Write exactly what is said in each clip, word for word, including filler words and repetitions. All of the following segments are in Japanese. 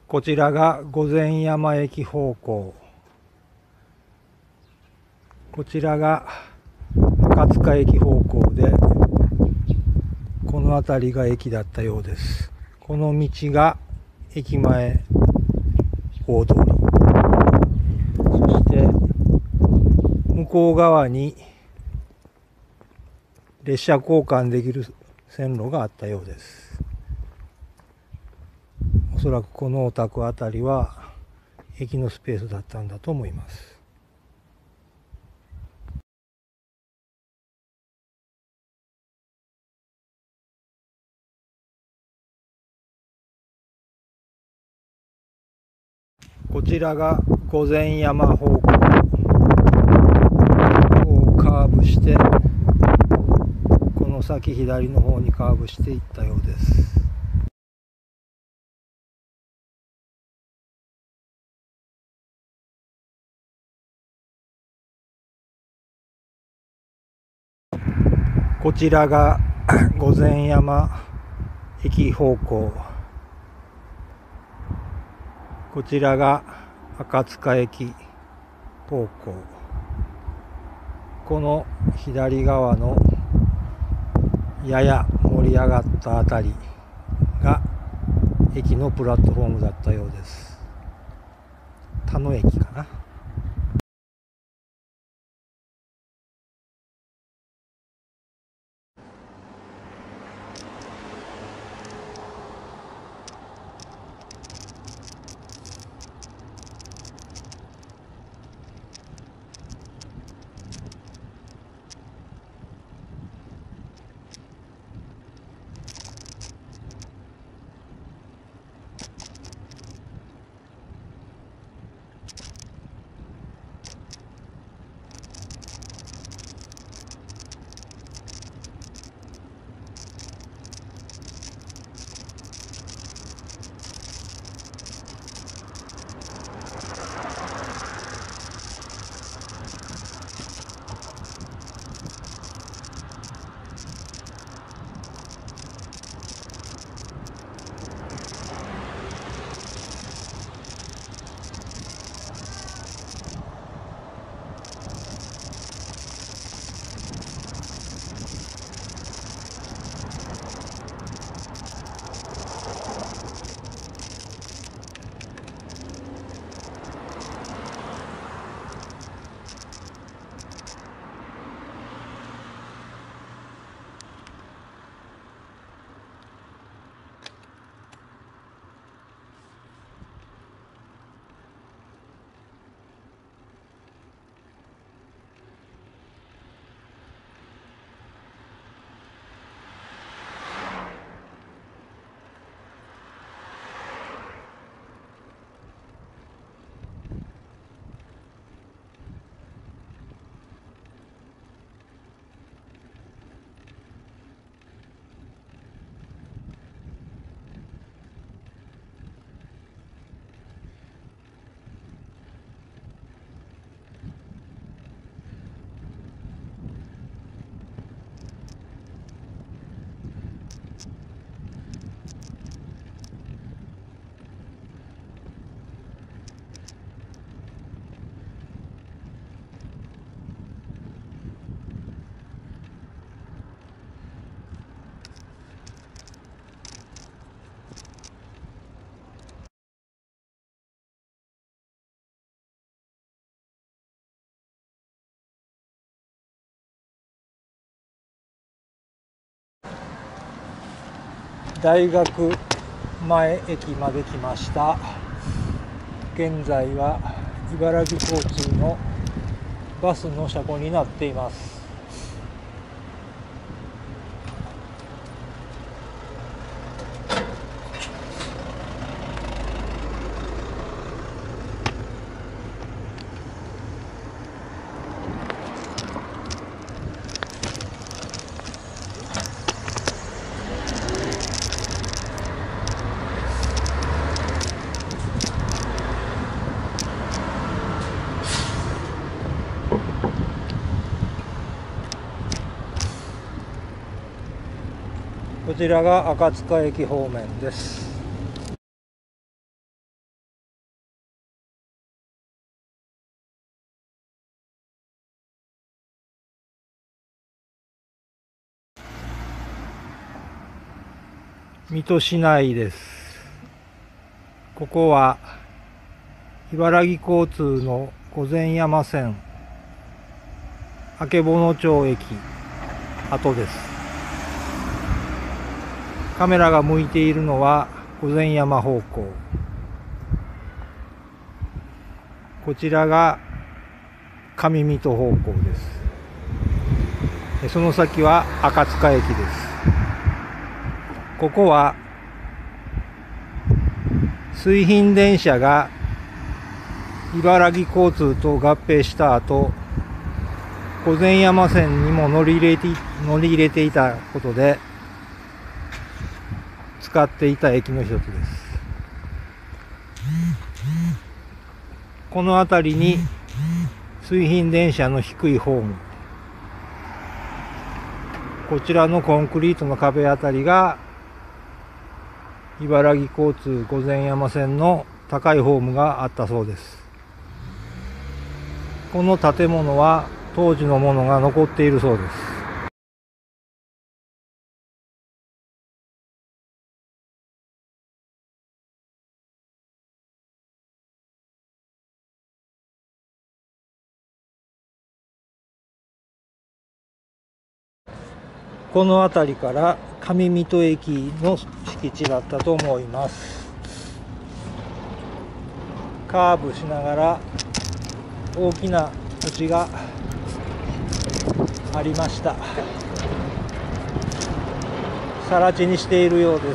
こちらが御前山駅方向、こちらが赤塚駅方向で、この辺りが駅だったようです。この道が駅前大通り、そして向こう側に列車交換できる線路があったようです。おそらくこのお宅あたりは駅のスペースだったんだと思います。こちらが御前山方向をカーブして、この先左の方にカーブしていったようです。こちらが御前山駅方向、こちらが赤塚駅方向、この左側のやや盛り上がったあたりが駅のプラットフォームだったようです。田野駅かな。大学前駅まで来ました。現在は茨城交通のバスの車庫になっています。こちらが赤塚駅方面です。 水戸市内です。ここは茨城交通の御前山線曙町駅跡です。カメラが向いているのは御前山方向。こちらが上水戸方向です。その先は赤塚駅です。ここは水浜電車が茨城交通と合併した後、御前山線にも乗り入れて乗り入れていたことで使っていた駅の一つです。この辺りに水浜電車の低いホーム、こちらのコンクリートの壁あたりが茨城交通御前山線の高いホームがあったそうです。この建物は当時のものが残っているそうです。この辺りから上水戸駅の敷地だったと思います。カーブしながら大きな土地がありました。更地にしているようです。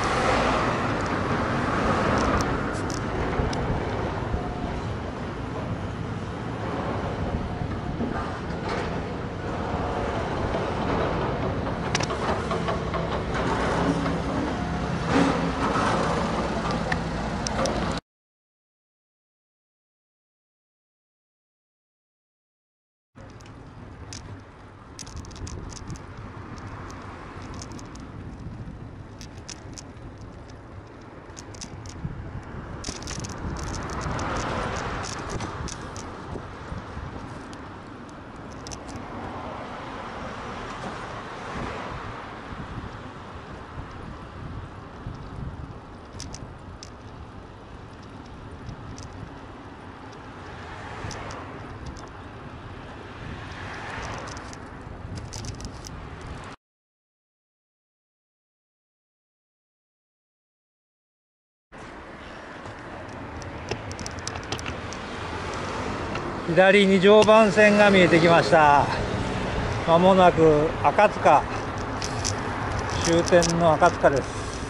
左に常磐線が見えてきました。まもなく赤塚、終点の赤塚です。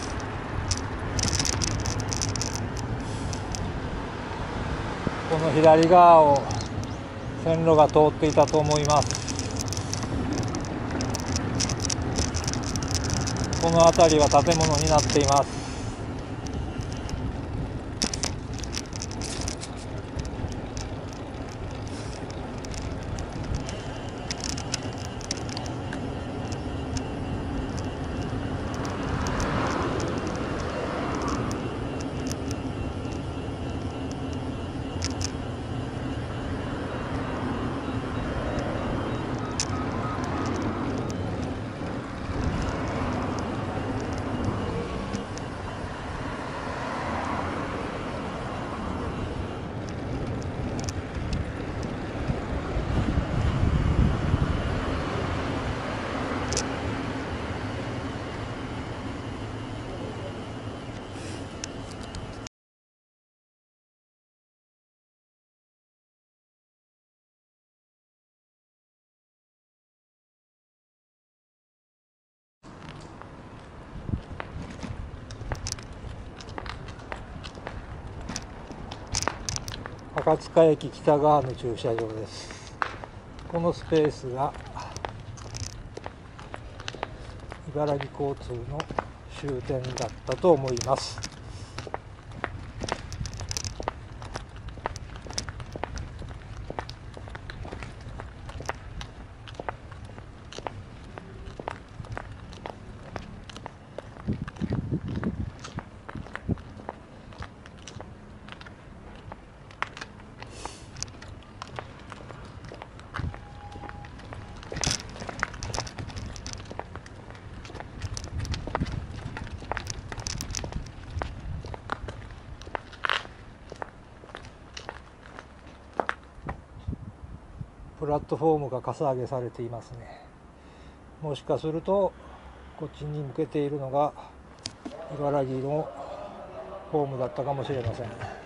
この左側を線路が通っていたと思います。この辺りは建物になっています。赤塚駅北側の駐車場です。このスペースが茨城交通の終点だったと思います。 ラットフォームがかさ上げされていますね。もしかするとこっちに向けているのが茨城のホームだったかもしれません。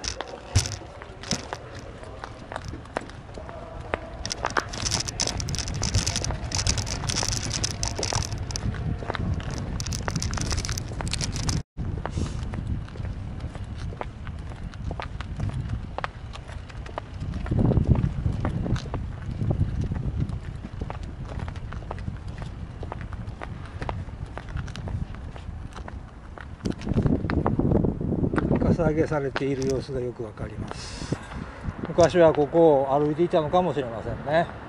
かさ上げされている様子がよくわかります。昔はここを歩いていたのかもしれませんね。